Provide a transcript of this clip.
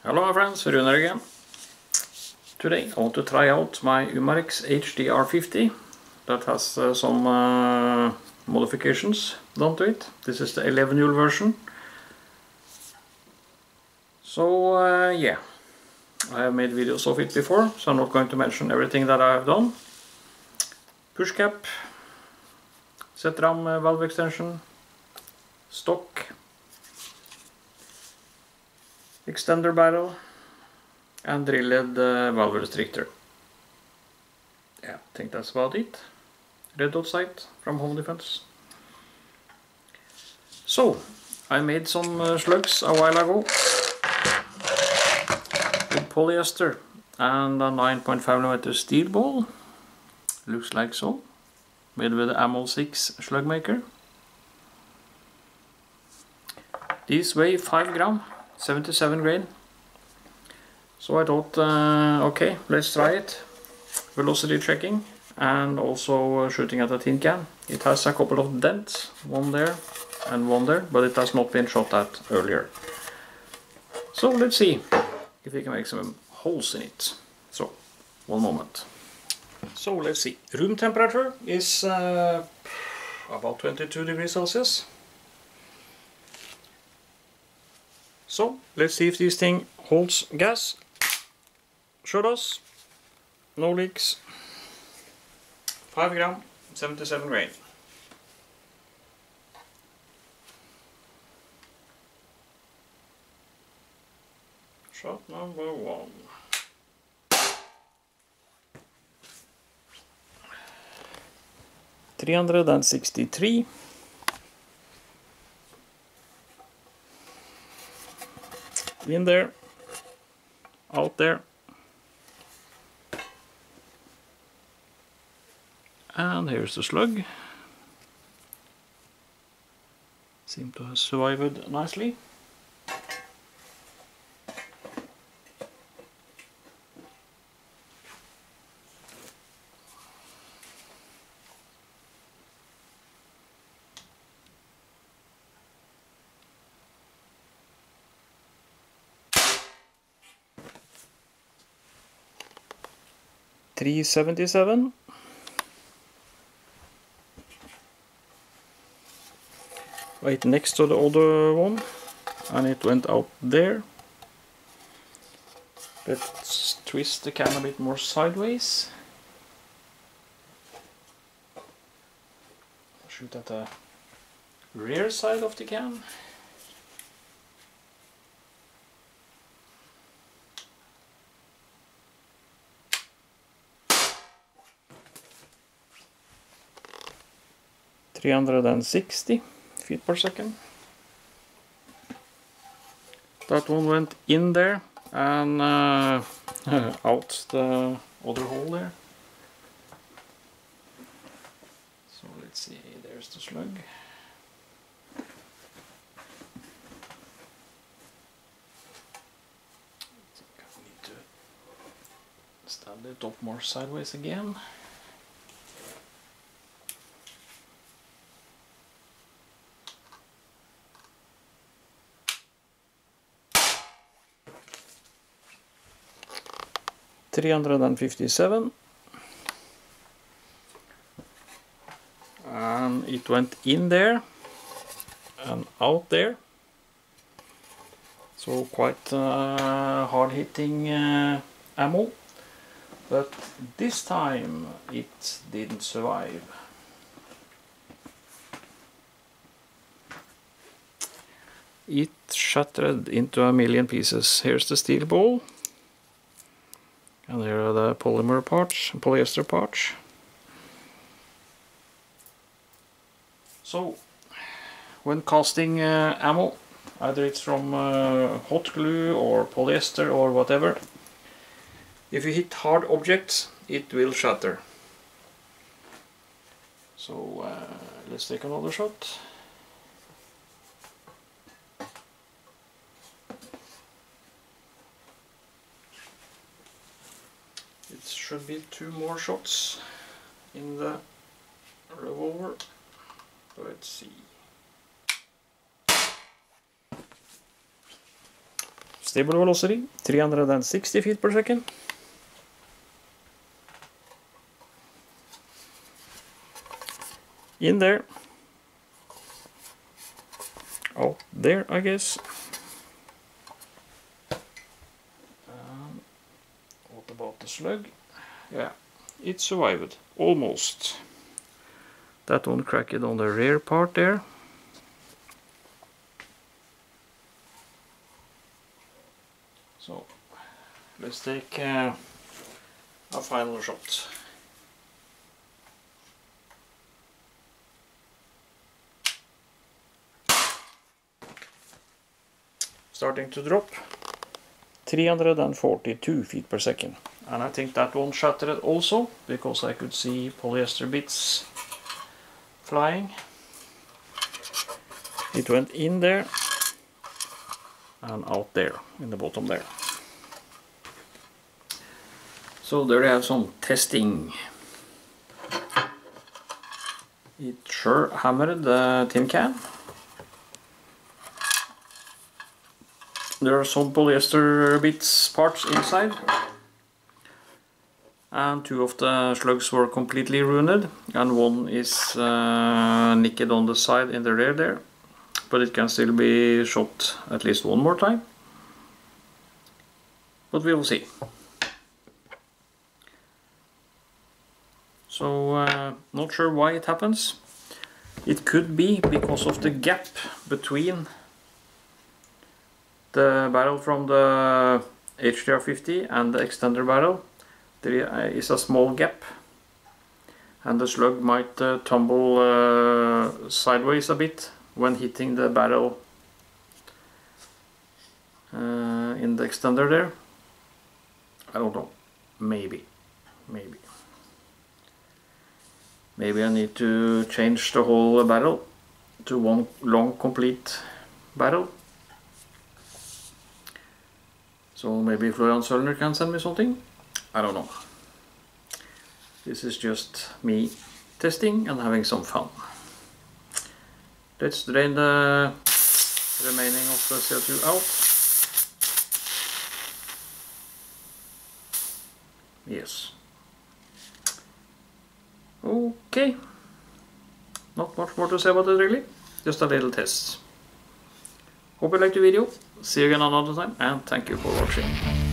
Hello my friends, Runar again. Today I want to try out my Umarex HDR50 that has some modifications done to it. This is the 11-Joule version. So yeah, I have made videos of it before, so I'm not going to mention everything that I have done. Push cap, ZRAM valve extension, stock, extender barrel, and drilled valve restrictor. Yeah, I think that's about it. Red dot sight from Home Defense. So, I made some slugs a while ago with polyester and a 9.5mm steel ball. Looks like so. Made with the AMOL6 slug maker. These weigh 5 gram, 77 grain. So I thought, okay, let's try it. Velocity checking and also shooting at a tin can. It has a couple of dents, one there and one there, but it has not been shot at earlier. So let's see if we can make some holes in it. So, one moment. So let's see. Room temperature is about 22 degrees Celsius. So let's see if this thing holds gas. Sure does. No leaks. 5 gram, 77 grain. Shot number 1. $363. In there, out there, and here's the slug. Seem to have survived nicely. $377. Right next to the other one, and it went out there. Let's twist the can a bit more sideways. Shoot at the rear side of the can. $360 feet per second. That one went in there and out the other hole there. So let's see, there's the slug. I think I need to stand it up more sideways again. $357, and it went in there and out there, so quite hard hitting ammo, but this time it didn't survive. It shattered into a million pieces. Here's the steel ball. And here are the polymer parts, polyester parts. So, when casting ammo, either it's from hot glue or polyester or whatever, if you hit hard objects, it will shatter. So, let's take another shot. It should be 2 more shots in the revolver. Let's see. stable velocity, 360 feet per second. In there, out there, I guess. What about the slug? Yeah, it survived, almost. That one cracked on the rear part there. So, let's take a final shot. Starting to drop, 342 feet per second. And I think that one shattered also, because I could see polyester bits flying. It went in there and out there, in the bottom there. So there you have some testing. It sure hammered the tin can. There are some polyester bits parts inside, and two of the slugs were completely ruined, and one is nicked on the side in the rear there, but it can still be shot at least one more time, but we will see. So not sure why it happens. It could be because of the gap between the barrel from the HDR50 and the extender barrel. There is a small gap, and the slug might tumble sideways a bit when hitting the barrel in the extender there. I don't know, maybe I need to change the whole barrel to one long complete barrel. So maybe Florian Sølner can send me something. I don't know. This is just me testing and having some fun. Let's drain the remaining of the CO2 out. Yes. Okay. Not much more to say about it really. Just a little test. Hope you liked the video. See you again another time, and thank you for watching.